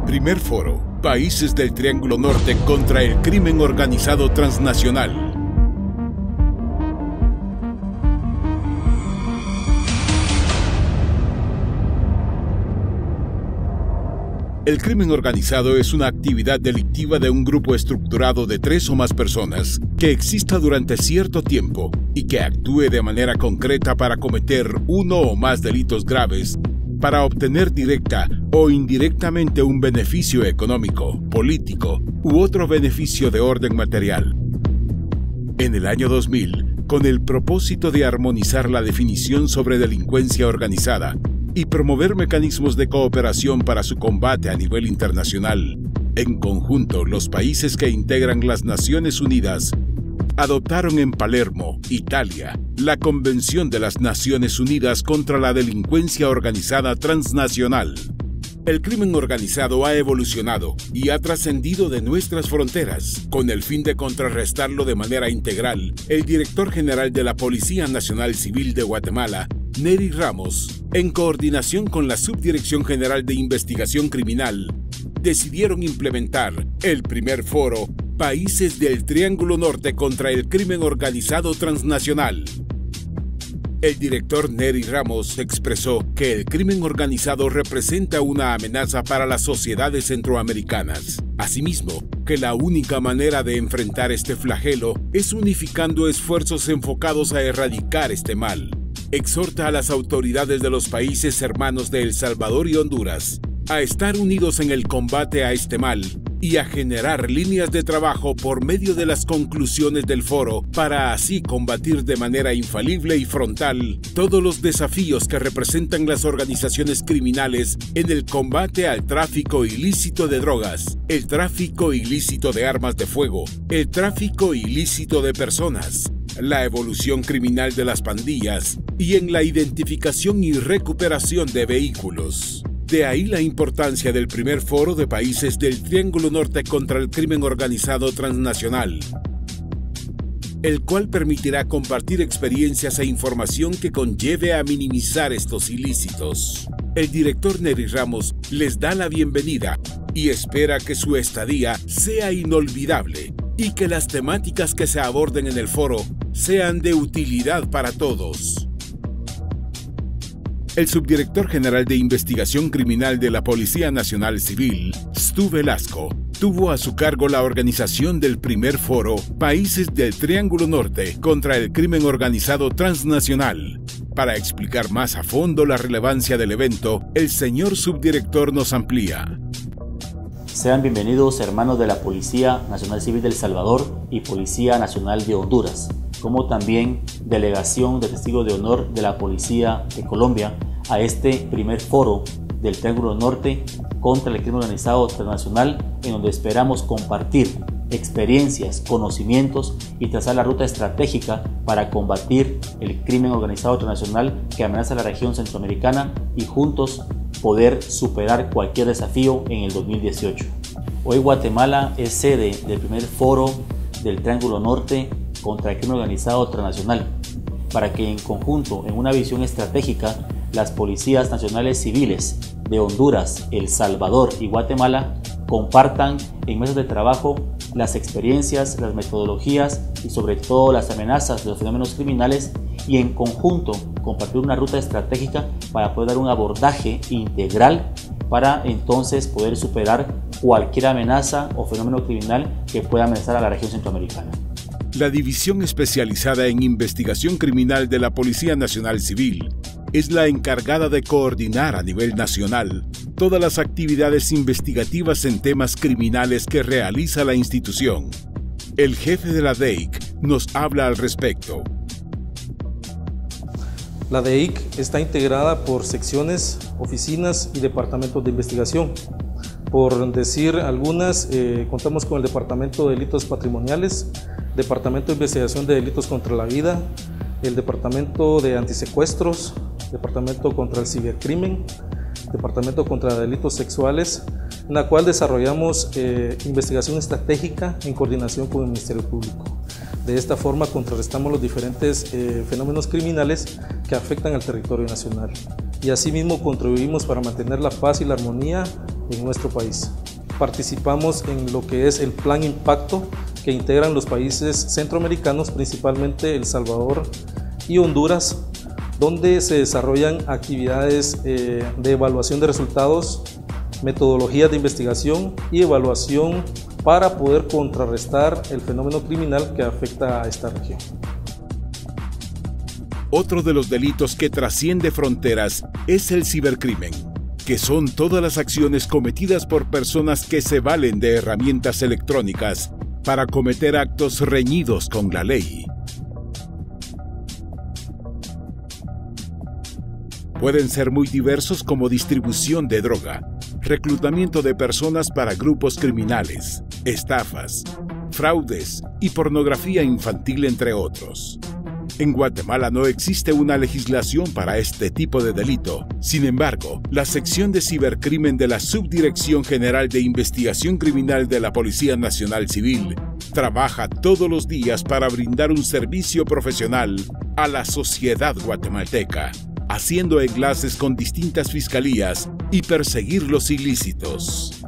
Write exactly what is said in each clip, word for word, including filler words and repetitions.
Primer Foro, Países del Triángulo Norte contra el Crimen Organizado Transnacional. El crimen organizado es una actividad delictiva de un grupo estructurado de tres o más personas que exista durante cierto tiempo y que actúe de manera concreta para cometer uno o más delitos graves para obtener directa o indirectamente un beneficio económico, político u otro beneficio de orden material. En el año dos mil, con el propósito de armonizar la definición sobre delincuencia organizada y promover mecanismos de cooperación para su combate a nivel internacional, en conjunto, los países que integran las Naciones Unidas adoptaron en Palermo, Italia, la Convención de las Naciones Unidas contra la Delincuencia Organizada Transnacional. El crimen organizado ha evolucionado y ha trascendido de nuestras fronteras. Con el fin de contrarrestarlo de manera integral, el director general de la Policía Nacional Civil de Guatemala, Nery Ramos, en coordinación con la Subdirección General de Investigación Criminal, decidieron implementar el primer foro Países del Triángulo Norte contra el Crimen Organizado Transnacional. El director Nery Ramos expresó que el crimen organizado representa una amenaza para las sociedades centroamericanas. Asimismo, que la única manera de enfrentar este flagelo es unificando esfuerzos enfocados a erradicar este mal. Exhorta a las autoridades de los países hermanos de El Salvador y Honduras a estar unidos en el combate a este mal y a generar líneas de trabajo por medio de las conclusiones del foro para así combatir de manera infalible y frontal todos los desafíos que representan las organizaciones criminales en el combate al tráfico ilícito de drogas, el tráfico ilícito de armas de fuego, el tráfico ilícito de personas, la evolución criminal de las pandillas y en la identificación y recuperación de vehículos. De ahí la importancia del primer foro de países del Triángulo Norte contra el crimen organizado transnacional, el cual permitirá compartir experiencias e información que conlleve a minimizar estos ilícitos. El director Nery Ramos les da la bienvenida y espera que su estadía sea inolvidable y que las temáticas que se aborden en el foro sean de utilidad para todos. El subdirector general de Investigación Criminal de la Policía Nacional Civil, Stu Velasco, tuvo a su cargo la organización del primer foro Países del Triángulo Norte contra el Crimen Organizado Transnacional. Para explicar más a fondo la relevancia del evento, el señor subdirector nos amplía. Sean bienvenidos hermanos de la Policía Nacional Civil de El Salvador y Policía Nacional de Honduras, como también delegación de testigos de honor de la Policía de Colombia a este primer foro del Triángulo Norte contra el crimen organizado transnacional, en donde esperamos compartir experiencias, conocimientos y trazar la ruta estratégica para combatir el crimen organizado transnacional que amenaza la región centroamericana y juntos poder superar cualquier desafío en el dos mil dieciocho. Hoy Guatemala es sede del primer foro del Triángulo Norte contra el crimen organizado transnacional, para que en conjunto, en una visión estratégica, las policías nacionales civiles de Honduras, El Salvador y Guatemala compartan en mesas de trabajo las experiencias, las metodologías y sobre todo las amenazas de los fenómenos criminales, y en conjunto compartir una ruta estratégica para poder dar un abordaje integral para entonces poder superar cualquier amenaza o fenómeno criminal que pueda amenazar a la región centroamericana. La División Especializada en Investigación Criminal de la Policía Nacional Civil es la encargada de coordinar a nivel nacional todas las actividades investigativas en temas criminales que realiza la institución. El jefe de la D E I C nos habla al respecto. La D E I C está integrada por secciones, oficinas y departamentos de investigación. Por decir algunas, eh, contamos con el Departamento de Delitos Patrimoniales, Departamento de Investigación de Delitos contra la Vida, el Departamento de Antisecuestros, Departamento contra el Cibercrimen, Departamento contra Delitos Sexuales, en la cual desarrollamos eh, investigación estratégica en coordinación con el Ministerio Público. De esta forma contrarrestamos los diferentes eh, fenómenos criminales que afectan al territorio nacional. Y asimismo contribuimos para mantener la paz y la armonía en nuestro país. Participamos en lo que es el Plan Impacto que integran los países centroamericanos, principalmente El Salvador y Honduras, donde se desarrollan actividades eh, de evaluación de resultados, metodologías de investigación y evaluación para poder contrarrestar el fenómeno criminal que afecta a esta región. Otro de los delitos que trasciende fronteras es el cibercrimen, que son todas las acciones cometidas por personas que se valen de herramientas electrónicas para cometer actos reñidos con la ley. Pueden ser muy diversos, como distribución de droga, reclutamiento de personas para grupos criminales, estafas, fraudes y pornografía infantil, entre otros. En Guatemala no existe una legislación para este tipo de delito. Sin embargo, la sección de cibercrimen de la Subdirección General de Investigación Criminal de la Policía Nacional Civil trabaja todos los días para brindar un servicio profesional a la sociedad guatemalteca, haciendo enlaces con distintas fiscalías y perseguir los ilícitos.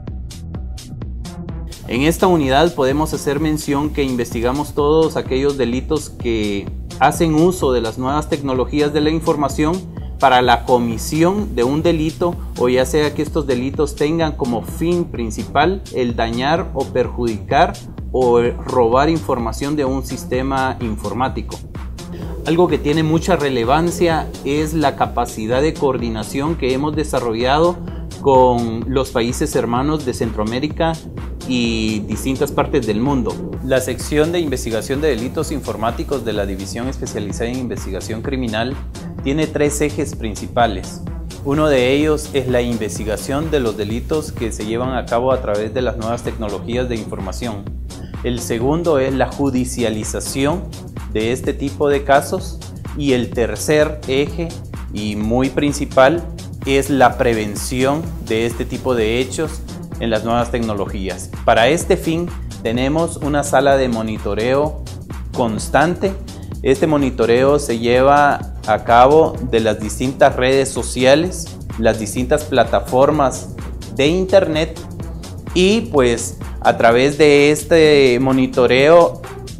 En esta unidad podemos hacer mención que investigamos todos aquellos delitos que hacen uso de las nuevas tecnologías de la información para la comisión de un delito, o ya sea que estos delitos tengan como fin principal el dañar o perjudicar o robar información de un sistema informático. Algo que tiene mucha relevancia es la capacidad de coordinación que hemos desarrollado con los países hermanos de Centroamérica y distintas partes del mundo. La sección de investigación de delitos informáticos de la División Especializada en Investigación Criminal tiene tres ejes principales. Uno de ellos es la investigación de los delitos que se llevan a cabo a través de las nuevas tecnologías de información. El segundo es la judicialización de este tipo de casos. Y el tercer eje, y muy principal, es la prevención de este tipo de hechos en las nuevas tecnologías. Para este fin tenemos una sala de monitoreo constante. Este monitoreo se lleva a cabo de las distintas redes sociales, las distintas plataformas de internet, y pues a través de este monitoreo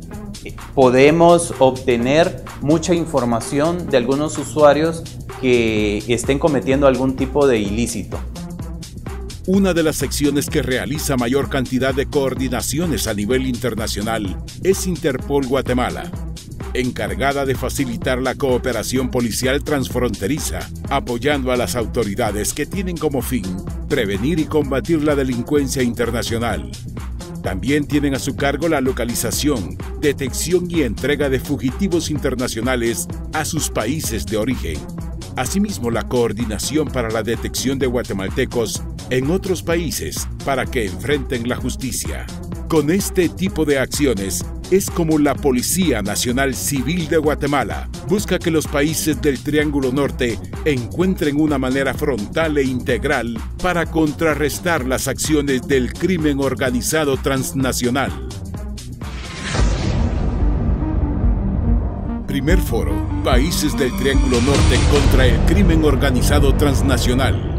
podemos obtener mucha información de algunos usuarios que estén cometiendo algún tipo de ilícito. Una de las secciones que realiza mayor cantidad de coordinaciones a nivel internacional es Interpol Guatemala, encargada de facilitar la cooperación policial transfronteriza, apoyando a las autoridades que tienen como fin prevenir y combatir la delincuencia internacional. También tienen a su cargo la localización, detección y entrega de fugitivos internacionales a sus países de origen. Asimismo, la coordinación para la detección de guatemaltecos en otros países para que enfrenten la justicia. Con este tipo de acciones es como la Policía Nacional Civil de Guatemala busca que los países del Triángulo Norte encuentren una manera frontal e integral para contrarrestar las acciones del crimen organizado transnacional. Primer foro, Países del Triángulo Norte contra el crimen organizado transnacional.